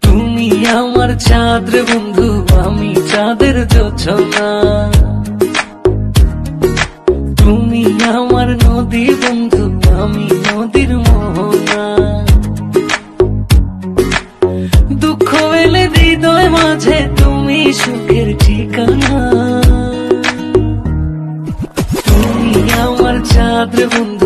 তুমি আমার চাঁদ রে বন্ধু, আমি চাঁদের জোছনা। তুমি আমার নদী বন্ধু, আমি নদীর মোহনা। দুঃখ এলে হৃদয় মাঝে তুমি সুখের ঠিকানা। তুমি আমার চাঁদ রে বন্ধু।